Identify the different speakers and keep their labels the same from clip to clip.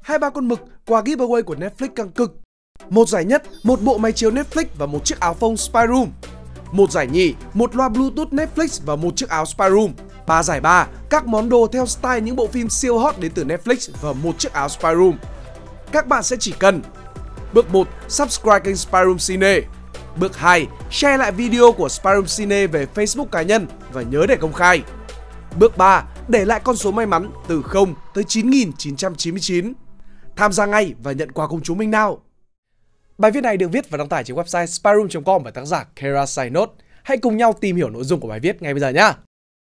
Speaker 1: 2-3 con mực, quà giveaway của Netflix căng cực. Một giải nhất, một bộ máy chiếu Netflix và một chiếc áo phông Spy Room. Một giải nhì, một loa Bluetooth Netflix và một chiếc áo Spy Room. 3 giải ba, các món đồ theo style những bộ phim siêu hot đến từ Netflix và một chiếc áo Spy Room. Các bạn sẽ chỉ cần: bước 1, subscribe kênh Spy Room Cine. Bước 2, share lại video của Spy Room Cine về Facebook cá nhân và nhớ để công khai. Bước 3, để lại con số may mắn từ 0 tới 9.999. Tham gia ngay và nhận quà cùng chúng mình nào! Bài viết này được viết và đăng tải trên website spyroom.com bởi tác giả Kera Sainot. Hãy cùng nhau tìm hiểu nội dung của bài viết ngay bây giờ nhé!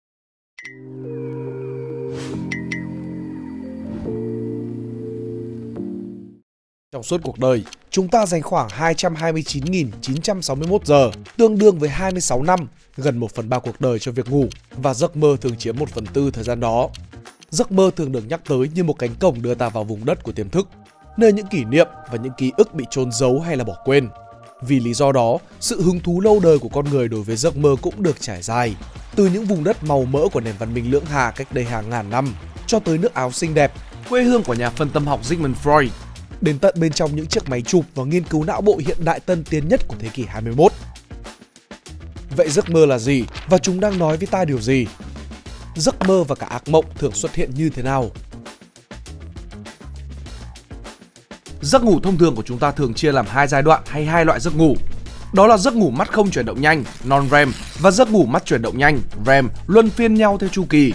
Speaker 1: Trong suốt cuộc đời, chúng ta dành khoảng 229.961 giờ, tương đương với 26 năm, gần 1/3 cuộc đời cho việc ngủ, và giấc mơ thường chiếm 1/4 thời gian đó. Giấc mơ thường được nhắc tới như một cánh cổng đưa ta vào vùng đất của tiềm thức, nơi những kỷ niệm và những ký ức bị chôn giấu hay là bỏ quên. Vì lý do đó, sự hứng thú lâu đời của con người đối với giấc mơ cũng được trải dài, từ những vùng đất màu mỡ của nền văn minh lưỡng hà cách đây hàng ngàn năm, cho tới nước Áo xinh đẹp, quê hương của nhà phân tâm học Sigmund Freud, đến tận bên trong những chiếc máy chụp và nghiên cứu não bộ hiện đại tân tiến nhất của thế kỷ 21. Vậy giấc mơ là gì và chúng đang nói với ta điều gì? Giấc mơ và cả ác mộng thường xuất hiện như thế nào? Giấc ngủ thông thường của chúng ta thường chia làm 2 giai đoạn hay 2 loại giấc ngủ. Đó là giấc ngủ mắt không chuyển động nhanh, non-REM, và giấc ngủ mắt chuyển động nhanh, REM, luân phiên nhau theo chu kỳ.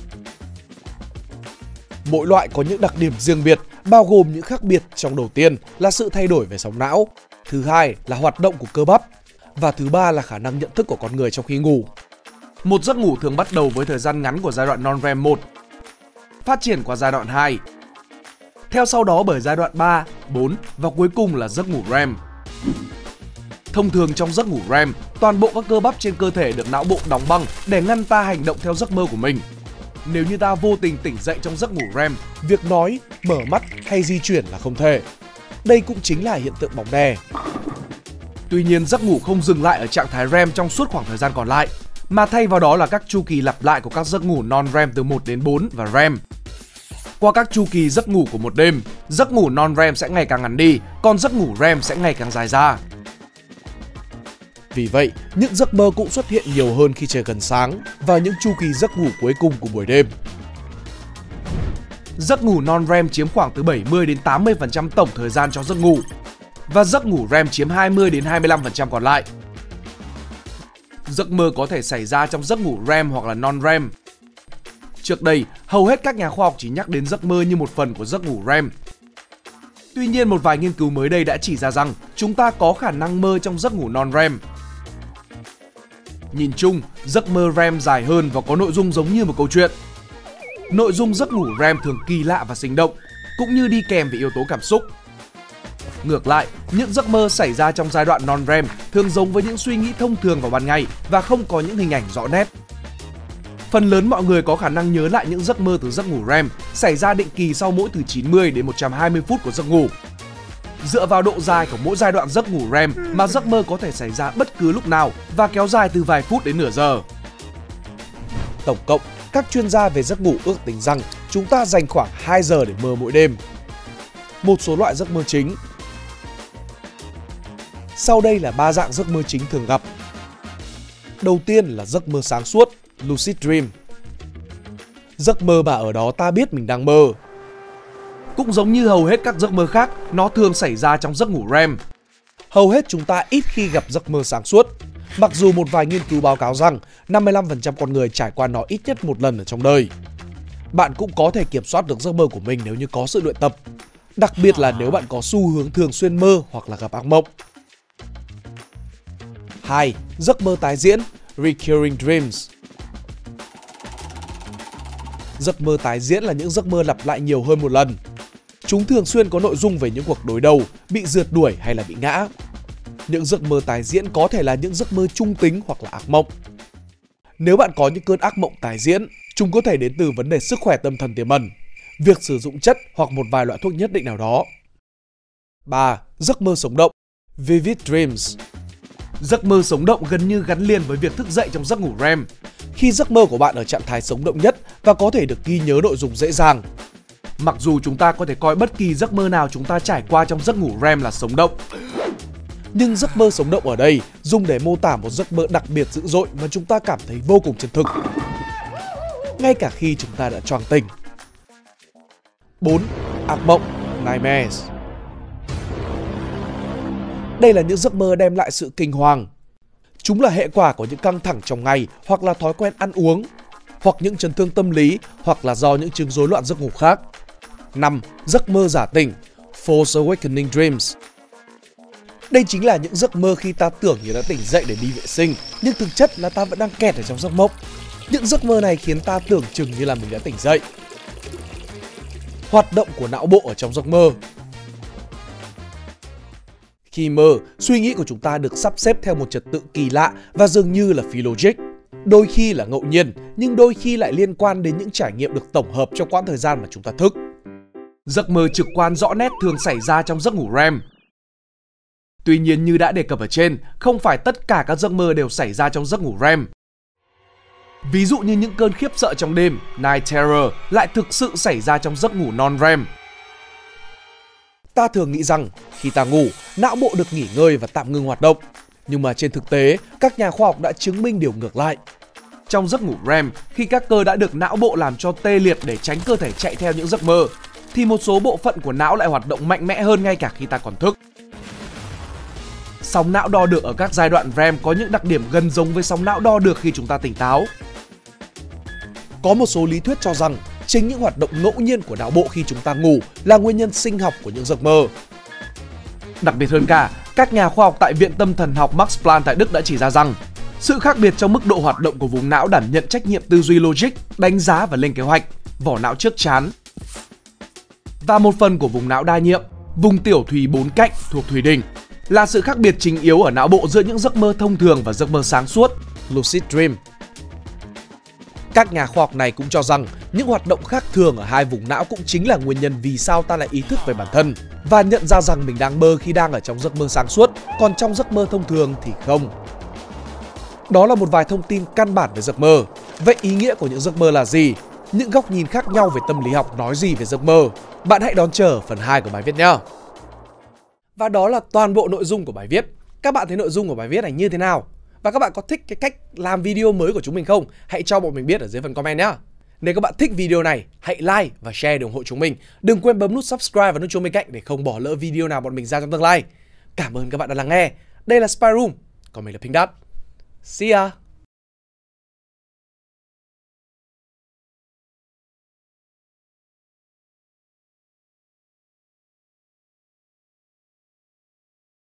Speaker 1: Mỗi loại có những đặc điểm riêng biệt, bao gồm những khác biệt trong đầu tiên là sự thay đổi về sóng não, thứ hai là hoạt động của cơ bắp, và thứ ba là khả năng nhận thức của con người trong khi ngủ. Một giấc ngủ thường bắt đầu với thời gian ngắn của giai đoạn non-REM 1, phát triển qua giai đoạn 2, theo sau đó bởi giai đoạn 3, 4 và cuối cùng là giấc ngủ REM. Thông thường trong giấc ngủ REM, toàn bộ các cơ bắp trên cơ thể được não bộ đóng băng để ngăn ta hành động theo giấc mơ của mình. Nếu như ta vô tình tỉnh dậy trong giấc ngủ REM, việc nói, mở mắt hay di chuyển là không thể. Đây cũng chính là hiện tượng bóng đè. Tuy nhiên, giấc ngủ không dừng lại ở trạng thái REM trong suốt khoảng thời gian còn lại, mà thay vào đó là các chu kỳ lặp lại của các giấc ngủ non-REM từ 1 đến 4 và REM. Qua các chu kỳ giấc ngủ của một đêm, giấc ngủ non-REM sẽ ngày càng ngắn đi, còn giấc ngủ REM sẽ ngày càng dài ra. Vì vậy, những giấc mơ cũng xuất hiện nhiều hơn khi trời gần sáng và những chu kỳ giấc ngủ cuối cùng của buổi đêm. Giấc ngủ non-REM chiếm khoảng từ 70 đến 80% tổng thời gian cho giấc ngủ, và giấc ngủ REM chiếm 20 đến 25% còn lại. Giấc mơ có thể xảy ra trong giấc ngủ REM hoặc là non-REM. Trước đây, hầu hết các nhà khoa học chỉ nhắc đến giấc mơ như một phần của giấc ngủ REM. Tuy nhiên, một vài nghiên cứu mới đây đã chỉ ra rằng chúng ta có khả năng mơ trong giấc ngủ non-REM. Nhìn chung, giấc mơ REM dài hơn và có nội dung giống như một câu chuyện. Nội dung giấc ngủ REM thường kỳ lạ và sinh động, cũng như đi kèm với yếu tố cảm xúc. Ngược lại, những giấc mơ xảy ra trong giai đoạn non-REM thường giống với những suy nghĩ thông thường vào ban ngày và không có những hình ảnh rõ nét. Phần lớn mọi người có khả năng nhớ lại những giấc mơ từ giấc ngủ REM xảy ra định kỳ sau mỗi từ 90 đến 120 phút của giấc ngủ. Dựa vào độ dài của mỗi giai đoạn giấc ngủ REM mà giấc mơ có thể xảy ra bất cứ lúc nào và kéo dài từ vài phút đến nửa giờ. Tổng cộng, các chuyên gia về giấc ngủ ước tính rằng chúng ta dành khoảng 2 giờ để mơ mỗi đêm. Một số loại giấc mơ chính. Sau đây là 3 dạng giấc mơ chính thường gặp. Đầu tiên là giấc mơ sáng suốt, Lucid Dream. Giấc mơ mà ở đó ta biết mình đang mơ. Cũng giống như hầu hết các giấc mơ khác, nó thường xảy ra trong giấc ngủ REM. Hầu hết chúng ta ít khi gặp giấc mơ sáng suốt, mặc dù một vài nghiên cứu báo cáo rằng 55% con người trải qua nó ít nhất một lần ở trong đời. Bạn cũng có thể kiểm soát được giấc mơ của mình nếu như có sự luyện tập, đặc biệt là nếu bạn có xu hướng thường xuyên mơ hoặc là gặp ác mộng. 2. Giấc mơ tái diễn, Recurring Dreams. Giấc mơ tái diễn là những giấc mơ lặp lại nhiều hơn một lần. Chúng thường xuyên có nội dung về những cuộc đối đầu, bị rượt đuổi hay là bị ngã. Những giấc mơ tái diễn có thể là những giấc mơ trung tính hoặc là ác mộng. Nếu bạn có những cơn ác mộng tái diễn, chúng có thể đến từ vấn đề sức khỏe tâm thần tiềm ẩn, việc sử dụng chất hoặc một vài loại thuốc nhất định nào đó. 3. Giấc mơ sống động, Vivid Dreams. Giấc mơ sống động gần như gắn liền với việc thức dậy trong giấc ngủ REM, khi giấc mơ của bạn ở trạng thái sống động nhất và có thể được ghi nhớ nội dung dễ dàng. Mặc dù chúng ta có thể coi bất kỳ giấc mơ nào chúng ta trải qua trong giấc ngủ REM là sống động, nhưng giấc mơ sống động ở đây dùng để mô tả một giấc mơ đặc biệt dữ dội mà chúng ta cảm thấy vô cùng chân thực, ngay cả khi chúng ta đã choàng tỉnh. 4. Ác mộng, nightmares. Đây là những giấc mơ đem lại sự kinh hoàng. Chúng là hệ quả của những căng thẳng trong ngày, hoặc là thói quen ăn uống, hoặc những chấn thương tâm lý, hoặc là do những chứng rối loạn giấc ngủ khác. 5. Giấc mơ giả tỉnh, false awakening dreams. Đây chính là những giấc mơ khi ta tưởng như đã tỉnh dậy để đi vệ sinh, nhưng thực chất là ta vẫn đang kẹt ở trong giấc mộng. Những giấc mơ này khiến ta tưởng chừng như là mình đã tỉnh dậy. Hoạt động của não bộ ở trong giấc mơ. Khi mơ, suy nghĩ của chúng ta được sắp xếp theo một trật tự kỳ lạ và dường như là phi logic. Đôi khi là ngẫu nhiên, nhưng đôi khi lại liên quan đến những trải nghiệm được tổng hợp trong quãng thời gian mà chúng ta thức. Giấc mơ trực quan rõ nét thường xảy ra trong giấc ngủ REM. Tuy nhiên, như đã đề cập ở trên, không phải tất cả các giấc mơ đều xảy ra trong giấc ngủ REM. Ví dụ như những cơn khiếp sợ trong đêm, night terror, lại thực sự xảy ra trong giấc ngủ non-REM. Ta thường nghĩ rằng khi ta ngủ, não bộ được nghỉ ngơi và tạm ngừng hoạt động. Nhưng mà trên thực tế, các nhà khoa học đã chứng minh điều ngược lại. Trong giấc ngủ REM, khi các cơ đã được não bộ làm cho tê liệt để tránh cơ thể chạy theo những giấc mơ, thì một số bộ phận của não lại hoạt động mạnh mẽ hơn ngay cả khi ta còn thức. Sóng não đo được ở các giai đoạn REM có những đặc điểm gần giống với sóng não đo được khi chúng ta tỉnh táo. Có một số lý thuyết cho rằng chính những hoạt động ngẫu nhiên của não bộ khi chúng ta ngủ là nguyên nhân sinh học của những giấc mơ. Đặc biệt hơn cả, các nhà khoa học tại Viện Tâm thần học Max Planck tại Đức đã chỉ ra rằng sự khác biệt trong mức độ hoạt động của vùng não đảm nhận trách nhiệm tư duy logic, đánh giá và lên kế hoạch, vỏ não trước trán, và một phần của vùng não đa nhiệm, vùng tiểu thùy bốn cạnh thuộc thùy đỉnh, là sự khác biệt chính yếu ở não bộ giữa những giấc mơ thông thường và giấc mơ sáng suốt, lucid dream. Các nhà khoa học này cũng cho rằng những hoạt động khác thường ở hai vùng não cũng chính là nguyên nhân vì sao ta lại ý thức về bản thân và nhận ra rằng mình đang mơ khi đang ở trong giấc mơ sáng suốt, còn trong giấc mơ thông thường thì không. Đó là một vài thông tin căn bản về giấc mơ. Vậy ý nghĩa của những giấc mơ là gì? Những góc nhìn khác nhau về tâm lý học nói gì về giấc mơ? Bạn hãy đón chờ phần 2 của bài viết nhé! Và đó là toàn bộ nội dung của bài viết. Các bạn thấy nội dung của bài viết này như thế nào? Và các bạn có thích cái cách làm video mới của chúng mình không? Hãy cho bọn mình biết ở dưới phần comment nhé! Nếu các bạn thích video này, hãy like và share để ủng hộ chúng mình. Đừng quên bấm nút subscribe và nút chuông bên cạnh để không bỏ lỡ video nào bọn mình ra trong tương lai. Cảm ơn các bạn đã lắng nghe. Đây là Spy Room, còn mình là Pink Dot. See ya!